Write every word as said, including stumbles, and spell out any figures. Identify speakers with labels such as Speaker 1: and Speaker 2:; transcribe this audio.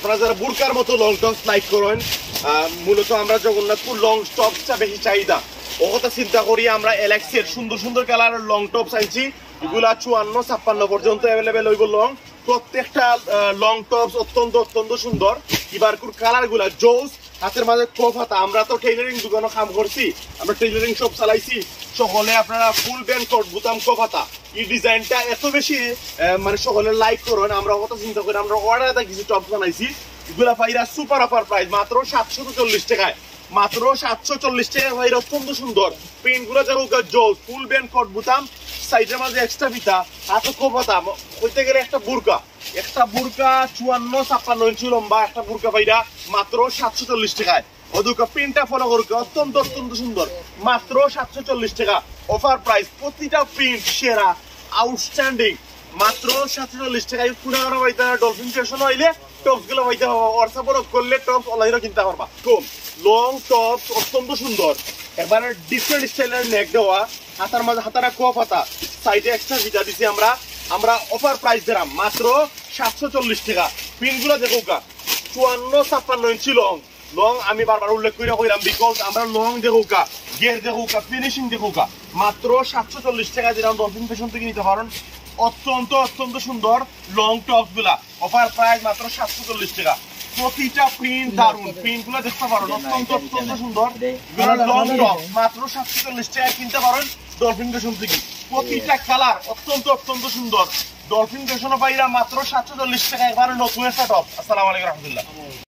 Speaker 1: আপনারা যারা বুরকার মতো লং টপস লাইক করেন, মূলত আমরা জগন্নাথপুর লং টপসটা বেশি চাহিদা, ও কথা চিন্তা করি আমরা এলেক্সের সুন্দর সুন্দর কালারের লং টপস আনছি। এগুলা চুয়ান্ন ছাপ্পান্ন পর্যন্ত অ্যাভেলেবেল হইব লং। প্রত্যেকটা লং টপস অত্যন্ত অত্যন্ত সুন্দর। এবার কালার গুলা জোস, হাতের মাঝে কফ হাতা। আমরা তো টেইলারিং দোকানে কাম করছি, আমরা টেইলারিং শপ চালাইছি। সকলে আপনারা ফুল ব্যান্ড কোট বুতাম কফ হাতা, এই ডিজাইনটা এত বেশি মানে সকলে লাইক করেন, আমরা কত চিন্তা করি আমরা অর্ডার কিছু টপ বানাইছি। এগুলা পাইরা সুপার অফার প্রাইস মাত্র সাতশো চল্লিশ টাকায়, মাত্র সাতশো চল্লিশ টাকায় ভাইরা অত্যন্ত সুন্দর। প্রিন্ট গুলো যেমন জোস, ফুল ব্যান্ড কোট বুতাম, সাইডের মাঝে এক্সট্রা ফিতা, হাতে কফ হাতা। হইতে গেলে একটা বুরকা, একটা বুরকা চুয়ান্ন ছাপ্পান্ন ইঞ্চি লম্বা একটা বুরকা পাইরা মাত্র সাতশো চল্লিশ টাকায়। ওদুকা প্রিন্টটা ফলো করুক, অত্যন্ত অত্যন্ত সুন্দর, মাত্র সাতশো চল্লিশ টাকা অফার প্রাইস। প্রতিটা প্রিন্ট সেরা, আউটস্ট্যান্ডিং, মাত্র সাতশো চল্লিশ টাকায়। পুরানো পাইতে ডলফিন স্টেশন হইলে টপস গুলো পাইতে হবে, হোয়াটসঅ্যাপ করলে টপস অনলাইনে কিনতে পারবা। কম লং টপস অত্যন্ত সুন্দর, এবারে ডিফারেন্ট স্টাইলের নেক দেওয়া, হাতার মাঝে হাতারা কফ হাতা, সাইডে এক্সট্রা ফিতা দিছি আমরা। আমরা অফার প্রাইস দিলাম মাত্র সাতশো চল্লিশ টাকা। পিন গুলো দেখুকা চুয়ান্ন ছাপ্পান্ন ইঞ্চি লং লং আমি বারবার উল্লেখ করে কইলাম, বিকজ আমরা লং দেখুকা, গের দেখুকা, ফিনিশিং দেখুকা, মাত্র সাতশো চল্লিশ টাকা দিলাম। ডলফিন ফ্যাশন থেকে নিতে পারেন, অত্যন্ত অত্যন্ত সুন্দর লং টপস গুলা। অফার প্রাইস মাত্র সাতশো চল্লিশ টাকা। প্রতিটা প্রিন্ট দারুন, প্রিন্ট গুলো দেখতে পারেন, অত্যন্ত অত্যন্ত সুন্দর লং টপস মাত্র সাতশো চল্লিশ টাকা কিনতে পারেন ডলফিন ফ্যাশন থেকে। প্রতিটা কালার অত্যন্ত অত্যন্ত সুন্দর। ডলফিন ফ্যাশন পাইরা মাত্র সাতশো চল্লিশ টাকা, একবারে নতুন একটা টপ। আসসালামু আলাইকুম রহমতুল্লাহ।